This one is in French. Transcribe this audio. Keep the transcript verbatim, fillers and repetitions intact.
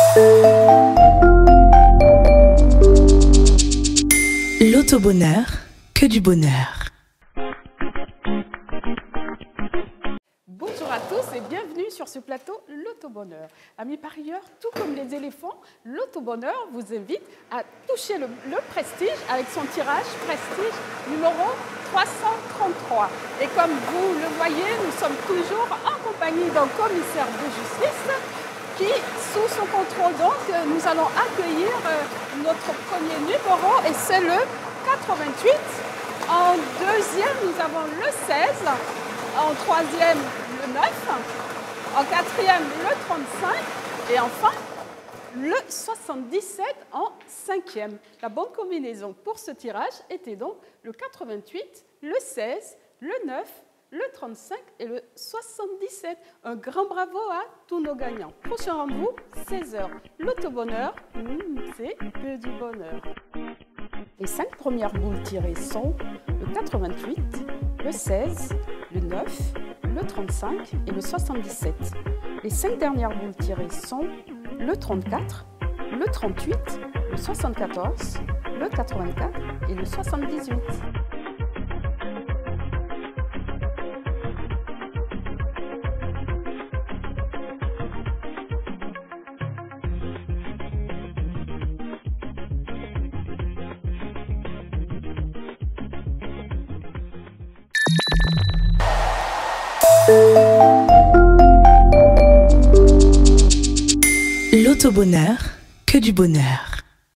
L'auto-bonheur, que du bonheur. Bonjour à tous et bienvenue sur ce plateau L'Auto-bonheur. Amis parieurs, tout comme les éléphants, l'Auto-bonheur vous invite à toucher le, le prestige avec son tirage prestige numéro trois cent trente-trois. Et comme vous le voyez, nous sommes toujours en compagnie d'un commissaire de justice qui, sous son contrôle, donc, nous allons accueillir notre premier numéro et c'est le quatre-vingt-huit. En deuxième, nous avons le seize. En troisième, le neuf. En quatrième, le trente-cinq. Et enfin, le soixante-dix-sept en cinquième. La bonne combinaison pour ce tirage était donc le quatre-vingt-huit, le seize, le neuf, le trente-cinq et le soixante-dix-sept. Un grand bravo à tous nos gagnants. Prochain rendez-vous, seize heures. L'auto-bonheur, mmh, c'est que du bonheur. Les cinq premières boules tirées sont le quatre-vingt-huit, le seize, le neuf, le trente-cinq et le soixante-dix-sept. Les cinq dernières boules tirées sont le trente-quatre, le trente-huit, le soixante-quatorze, le quatre-vingt-quatre et le soixante-dix-huit. L'auto-bonheur, que du bonheur.